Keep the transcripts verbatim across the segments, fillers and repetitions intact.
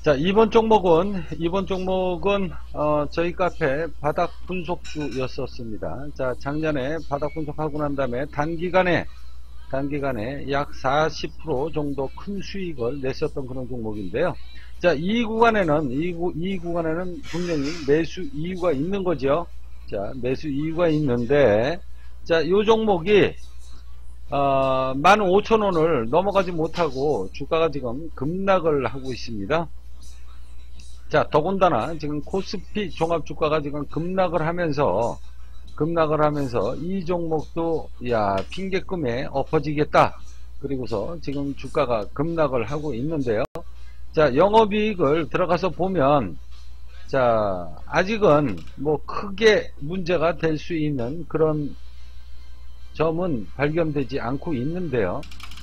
자, 이번 종목은, 이번 종목은, 어, 저희 카페 바닥 분석주였었습니다. 자, 작년에 바닥 분석하고 난 다음에 단기간에, 단기간에 약 사십 퍼센트 정도 큰 수익을 냈었던 그런 종목인데요. 자, 이 구간에는, 이, 구, 이 구간에는 분명히 매수 이유가 있는 거죠. 자, 매수 이유가 있는데, 자, 이 종목이, 어, 만 오천 원을 넘어가지 못하고 주가가 지금 급락을 하고 있습니다. 자, 더군다나 지금 코스피 종합주가가 지금 급락을 하면서 급락을 하면서 이 종목도 야 핑계금에 엎어지겠다. 그리고서 지금 주가가 급락을 하고 있는데요. 자, 영업이익을 들어가서 보면 자, 아직은 뭐 크게 문제가 될 수 있는 그런 점은 발견되지 않고 있는데요.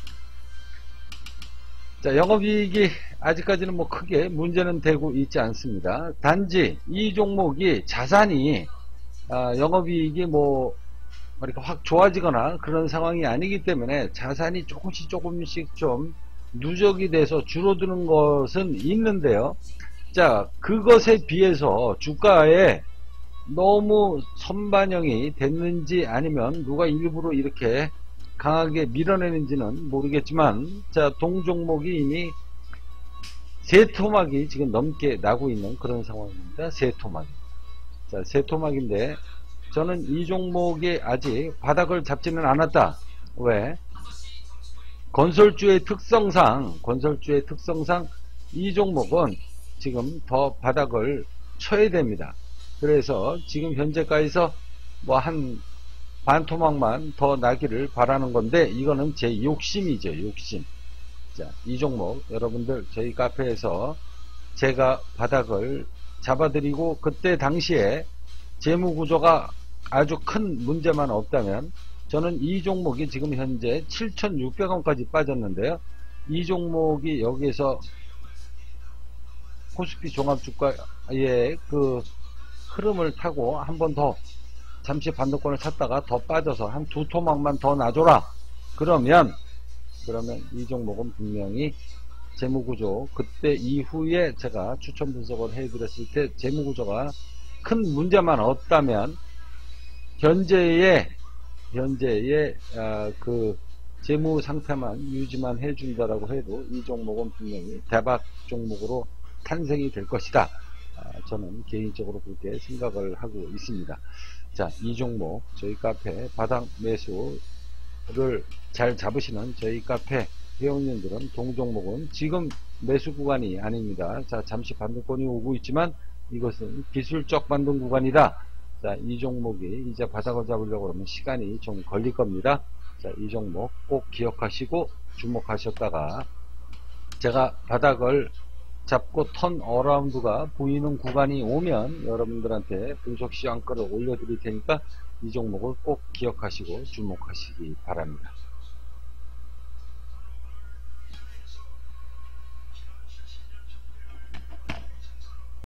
자, 영업이익이 아직까지는 뭐 크게 문제는 되고 있지 않습니다. 단지 이 종목이 자산이 아, 영업이익이 뭐 이렇게 확 좋아지거나 그런 상황이 아니기 때문에 자산이 조금씩 조금씩 좀 누적이 돼서 줄어드는 것은 있는데요. 자, 그것에 비해서 주가에 너무 선반영이 됐는지 아니면 누가 일부러 이렇게 강하게 밀어내는지는 모르겠지만, 자, 동종목이 이미 세 토막이 지금 넘게 나고 있는 그런 상황입니다. 세 토막. 자, 세 토막인데, 저는 이 종목이 아직 바닥을 잡지는 않았다. 왜? 건설주의 특성상, 건설주의 특성상 이 종목은 지금 더 바닥을 쳐야 됩니다. 그래서 지금 현재가에서 뭐 한 반토막만 더 나기를 바라는 건데, 이거는 제 욕심이죠, 욕심. 자, 이 종목 여러분들 저희 카페에서 제가 바닥을 잡아드리고 그때 당시에 재무구조가 아주 큰 문제만 없다면 저는 이 종목이 지금 현재 칠천육백 원까지 빠졌는데요. 이 종목이 여기에서 코스피 종합주가의 그 흐름을 타고 한 번 더 잠시 반도권을 샀다가 더 빠져서 한 두 토막만 더 놔줘라. 그러면 그러면 이 종목은 분명히 재무구조, 그때 이후에 제가 추천 분석을 해드렸을 때 재무구조가 큰 문제만 없다면 현재의 현재의 아, 그 재무 상태만 유지만 해준다라고 해도 이 종목은 분명히 대박 종목으로 탄생이 될 것이다. 아, 저는 개인적으로 그렇게 생각을 하고 있습니다. 자, 이 종목 저희 카페 바닥 매수를 잘 잡으시는 저희 카페 회원님들은 동종목은 지금 매수 구간이 아닙니다. 자, 잠시 반등권이 오고 있지만 이것은 기술적 반등 구간이다. 자, 이 종목이 이제 바닥을 잡으려고 하면 시간이 좀 걸릴 겁니다. 자, 이 종목 꼭 기억하시고 주목하셨다가 제가 바닥을 잡고 턴 어라운드가 보이는 구간이 오면 여러분들한테 분석 시황가를 올려드릴 테니까 이 종목을 꼭 기억하시고 주목하시기 바랍니다.